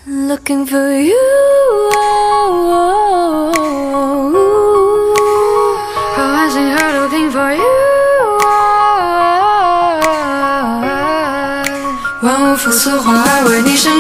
Looking for you. 和完星河 Looking for you. 万物复苏，换来为你生